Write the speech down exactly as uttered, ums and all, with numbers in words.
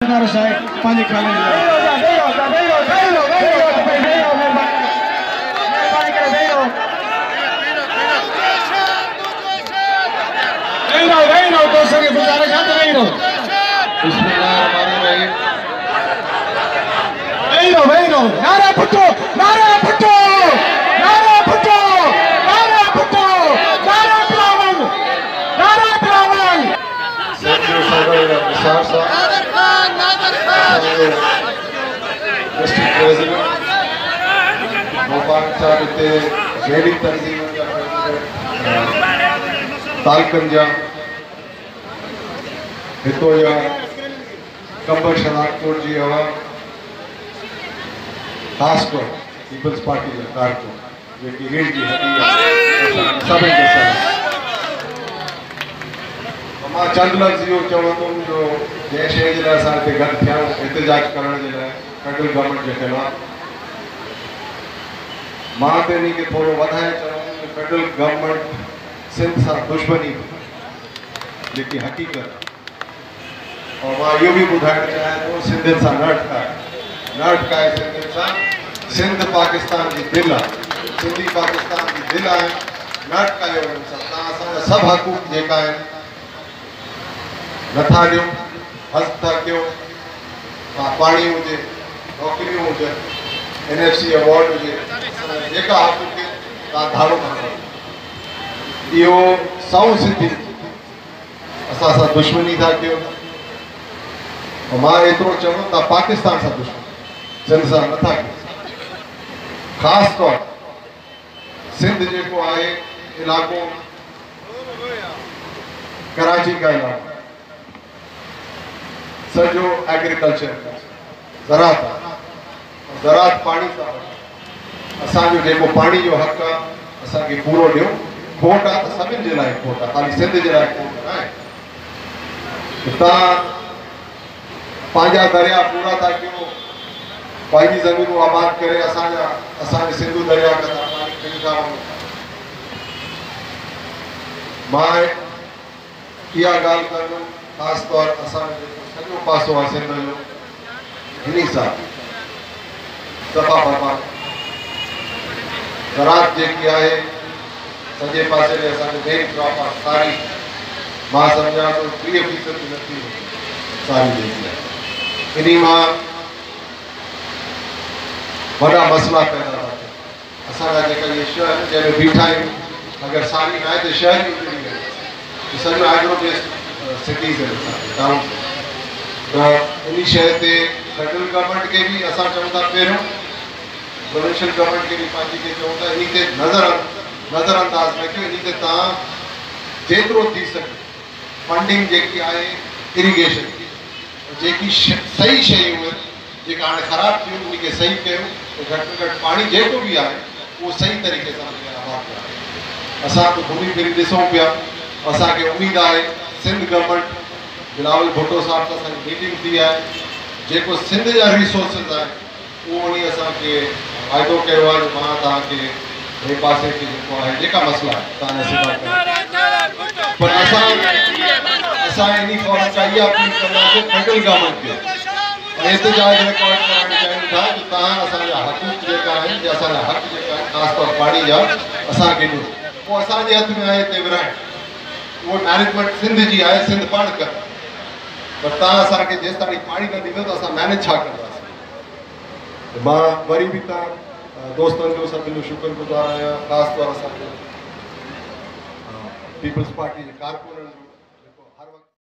गुज़ारिश आहे पंहिंजी ख़ाली दोस्तों की गुज़ारिश है तो नहीं रहो नहीं रहो नहीं रहो नारा फुटो नारा फुटो नारा फुटो नारा फुटो नारा पिलावन नारा पिलावन Central Surveyor Nisar Sahab, Nader Khan, Nader Khan, District President, Bhopal Chabite, Zedi Tanzim Talkanja, Hitoya, Kambar Shanakpur ji Awa, Haskor, People's Party of Karko, जो कि रीढ़ की हड्डी है, सभी के साथ। मां चंद लफ्ज़ इहो चवंदुमि जो जंहिं शइ जे लाइ असां हिते गॾु थिया आहियूं एहतिजाज करण जे लाइ फेडरल गवर्नमेंट जे ख़िलाफ़ मां त इन खे थोरो वधाए चवंदुमि त फेडरल गवर्नमेंट सिंध सां दुश्मनी जेकी हक़ीक़त और मां इहो बि ॿुधाइणु चाहियां थो सिंधियुनि सां न अटकाए न अटकाए सिंधियुनि सां सिंध पाकिस्तान जी दिलि आहे सिंधी पाकिस्तान जी दिलि आहे न अटकायो उन्हनि सां तव्हां असांजा सभु हक़ूक़ जेका आहिनि नथा ॾियो हज़ था कयो पाणी हुजे नौकरियूं हुजनि एन एफ सी अवॉर्ड हुजे जेका हक़ूक़ तव्हां धारो था कयो इहो सौ सिंधी असां सां दुश्मनी था कयो मां एतिरो चवंदुमि तव्हां पाकिस्तान सां दुश्मनी सिंध सां नथा कयो ख़ासि तौरु सिंध जेको आहे इलाइक़ो कराची का इलाइक़ो सॼो एग्रीकल्चर ज़रात ज़रात पाणी सां असांजो जेको पाणी जो हक़ आहे असांखे पूरो ॾियो खोट आहे त सभिनि जे लाइ खोट आहे ख़ाली सिंध जे लाइ खोट न आहे तव्हां पंहिंजा दरिया पूरा था कयो पंहिंजी ज़मीनूं आबाद करे असांजा असांजे सिंधू दरिया खां पाणी खणी था वञो मां इहा ॻाल्हि कंदुमि ख़ासि तौरु असांजो सॼो पासो आहे सिंध जो हिन सां सफ़ा बर्बाद ज़रात जेकी आहे सॼे पासे में असांजो मेन क्रॉप आहे सारी मां सम्झां थो टीह फीसद नथी सारी जेकी आहे इन मां वॾा मसइला पैदा था थियनि असांजा जेका इहे शहर आहिनि जंहिंमें बीठा आहियूं अगरि सारी न आहे त शहर ई उजड़ी वेंदो सॼो एग्रो बेस्ड सिटीज़ आहिनि असांखे टाउन त इन शइ ते फेडरल गवर्नमेंट खे बि असां चऊं था पहिरियों प्रोविंशियल गवर्नमेंट खे बि पंहिंजी खे चऊं था इन ते नज़र नज़र अंदाज़ न कयो इन ते तव्हां जेतिरो थी सघे फंडिंग जेकी आहे इरिगेशन जेकी सही शयूं आहिनि जेका हाणे ख़राबु थियूं उन खे सही कयो घटि में घटि पाणी जेको बि आहे उहो सही तरीक़े सां आबाद कयो असां त घुमी फिरी ॾिसूं पिया असांखे उमेदु आहे सिंध गवर्नमेंट बिलावल भुट्टो साहब सां असांजी मीटिंग थी आहे जेको सिंध जा रिसोर्सिस आहे उहो उन असांखे वाइदो कयो आहे मां तव्हांखे ॿिए पासे खे जेको आहे जेका मसइला आहे तव्हां पर असां असां इन फौरन सां इहा अपील कंदासीं फेडरल गवर्नमेंट खे एहतिजाज रिकॉर्ड कराइणु चाहियूं था कि तव्हां असांजा हक़ूक़ जेका आहिनि या असांजा हक़ जेका आहिनि ख़ासि तौरु पाणी जा असांखे ॾियो उहो असांजे हथ में आहे हिते विराइण उहो मैनेजमेंट सिंध जी आहे सिंध पाण कर पर तव्हां असांखे जेसि ताईं पाणी न ॾींदो त असां मैनेज छा कंदासीं मां वरी बि तव्हां दोस्तनि जो सभिनि जो शुक्रगुज़ार आहियां ख़ासि तौरु असांजे पीपल्स पार्टी जे कारकुननि जो